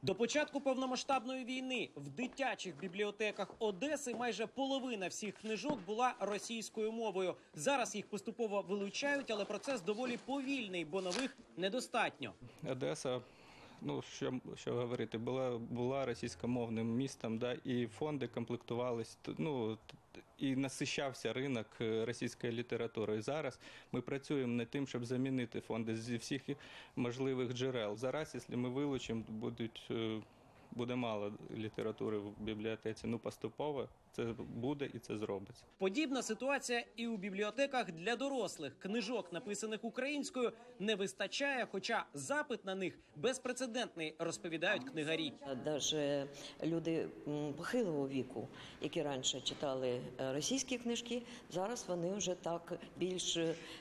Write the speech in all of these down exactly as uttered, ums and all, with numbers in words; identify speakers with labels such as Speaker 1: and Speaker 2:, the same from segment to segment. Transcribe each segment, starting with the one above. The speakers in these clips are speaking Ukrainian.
Speaker 1: До початку повномасштабної війни в дитячих бібліотеках Одеси майже половина всіх книжок була російською мовою. Зараз їх поступово вилучають, але процес доволі повільний, бо нових недостатньо.
Speaker 2: Одеса, ну що, що говорити, була, була російськомовним містом, да, і фонди комплектувались, ну, і насищався ринок російської літератури. І зараз ми працюємо над тим, щоб замінити фонди зі всіх можливих джерел. Зараз, якщо ми вилучимо, будуть, буде мало літератури в бібліотеці. Ну, поступово це буде і це зробиться.
Speaker 1: Подібна ситуація і у бібліотеках для дорослих. Книжок, написаних українською, не вистачає, хоча запит на них безпрецедентний, розповідають книгарі.
Speaker 3: Навіть люди похилого віку, які раніше читали російські книжки, зараз вони вже так більш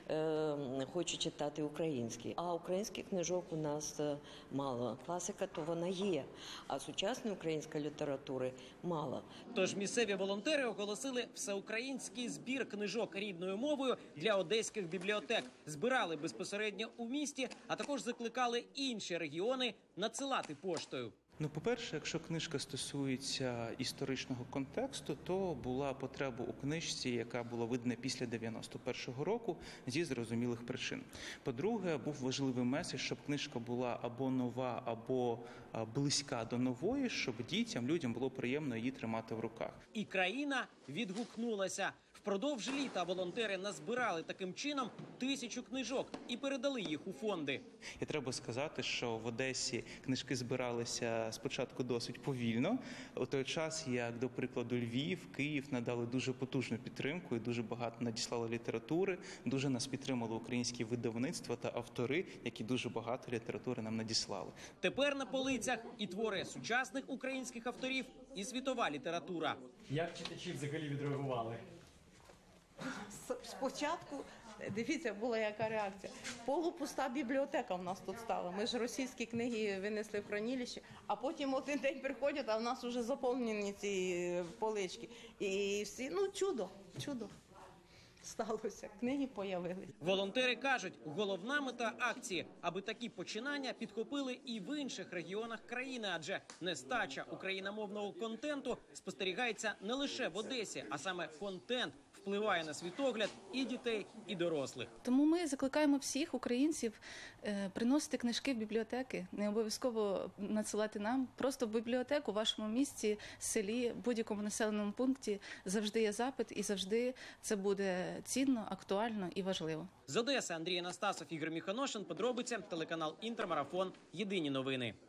Speaker 3: е, хочуть читати українські. А українських книжок у нас мало. Класика то вона є, а сучасної української літератури мало.
Speaker 1: Тож місцеві волонтери оголосили всеукраїнський збір книжок рідною мовою для одеських бібліотек. Збирали безпосередньо у місті, а також закликали інші регіони надсилати поштою.
Speaker 4: Ну, по-перше, якщо книжка стосується історичного контексту, то була потреба у книжці, яка була видана після дев'яносто першого року, зі зрозумілих причин. По-друге, був важливий меседж, щоб книжка була або нова, або близька до нової, щоб дітям, людям було приємно її тримати в руках.
Speaker 1: І країна відгукнулася. Впродовж літа волонтери назбирали таким чином тисячу книжок і передали їх у фонди.
Speaker 4: І треба сказати, що в Одесі книжки збиралися спочатку досить повільно. У той час, як, до прикладу, Львів, Київ надали дуже потужну підтримку і дуже багато надіслали літератури, дуже нас підтримали українські видавництва та автори, які дуже багато літератури нам надіслали.
Speaker 1: Тепер на полицях і твори сучасних українських авторів, і світова література.
Speaker 5: Як читачі взагалі відреагували?
Speaker 6: Спочатку, дивіться, була яка реакція. Полупуста бібліотека в нас тут стала. Ми ж російські книги винесли в хранилище, а потім один день приходять, а в нас вже заповнені ці полички. І всі, ну, чудо, чудо сталося, книги появились.
Speaker 1: Волонтери кажуть, головна мета акції – аби такі починання підхопили і в інших регіонах країни, адже нестача україномовного контенту спостерігається не лише в Одесі, а саме контент впливає на світогляд і дітей, і дорослих.
Speaker 7: Тому ми закликаємо всіх українців е, приносити книжки в бібліотеки, не обов'язково надсилати нам. Просто в бібліотеку, у вашому місті, селі, будь-якому населеному пункті завжди є запит і завжди це буде цінно, актуально і важливо.
Speaker 1: З Одеси Андрій Анастасов, Ігор Міханошин, подробиця, телеканал Інтермарафон, єдині новини.